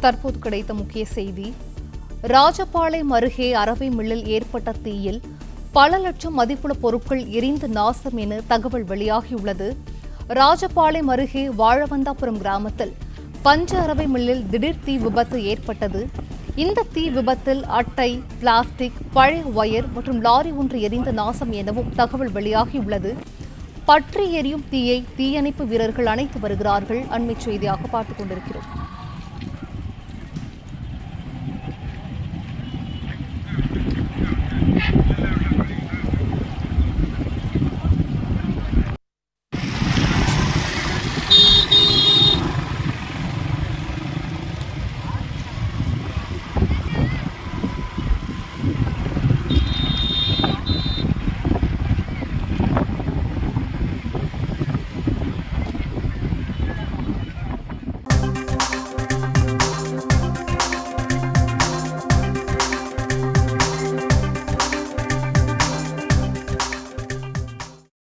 தற்போது கிடைத்த முக்கிய செய்தி. ராஜபாளையம் அருகே அரவை மில்லில் ஏற்பட்ட தீயில் பல லட்சம் மதிப்புள்ள பொருட்கள் எரிந்து நாசம் என தகவல் வெளியாகியுள்ளது. ராஜபாளையம் அருகே வாழவந்தாபுரம் கிராமத்தில் பஞ்ச அரவை மில்லில் திடீர் தீ விபத்து ஏற்பட்டது. இந்த தீ விபத்தில் அட்டை, பிளாஸ்டிக், பழைய ஒயர் மற்றும் லாரி ஒன்று எரிந்த நாசம் எனவும் தகவல் வெளியாகியுள்ளது. பற்றி எரியும் தீயை தீயணைப்பு வீரர்கள் அணைத்து வருகிறார்கள். அண்மைச் செய்தியாக பார்த்துக் கொண்டிருக்கிறோம்.